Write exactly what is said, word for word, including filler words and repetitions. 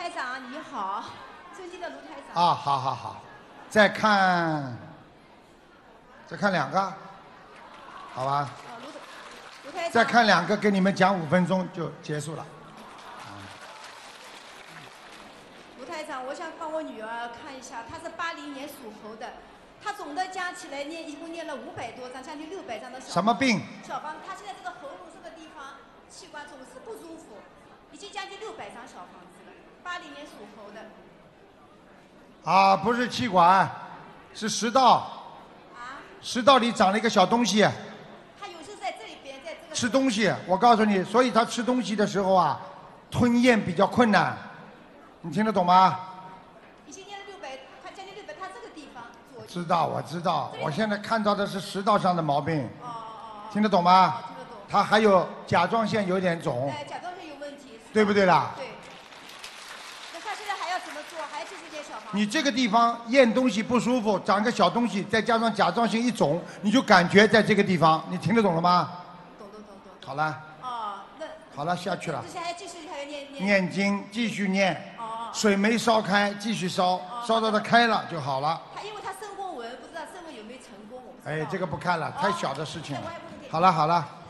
台长你好，尊敬的卢台长。 啊，好好好，再看，再看两个，好吧？ 哦，卢卢台长。 再看两个，给你们讲五分钟就结束了。 卢台长，我想帮我女儿看一下，她是八零年属猴的，她总的加起来念一共念了五百多张，将近六百张的小。 什么病？ 小房子，她现在这个喉咙这个地方器官总是不舒服，已经将近六百张小房子了。八零年属猴的。 啊，不是气管，是食道。 啊？ 食道里长了一个小东西。 她有时候在这里边，在这个。 吃东西，我告诉你，所以他吃东西的时候啊，吞咽比较困难。你听得懂吗？ 已经念了六百，快将近六百，她这个地方。 我知道，我知道，我现在看到的是食道上的毛病。 哦哦哦。 听得懂吗？ 听得懂。 他还有甲状腺有点肿。 哎，甲状腺有问题。 对不对啦？ 对。那他现在还要怎么做？还要继续念小房子？ 你这个地方咽东西不舒服，长个小东西，再加上甲状腺一肿，你就感觉在这个地方，你听得懂了吗？ 懂懂懂懂。 好了。 哦，那。 好了，下去了。 之前还继续还要念念。 念经，继续念。 哦。 水没烧开，继续烧，烧到它开了就好了。 他因为他生过文，不知道生文有没有成功，我不知道。 哎，这个不看了，太小的事情了。 哦、 好了好了。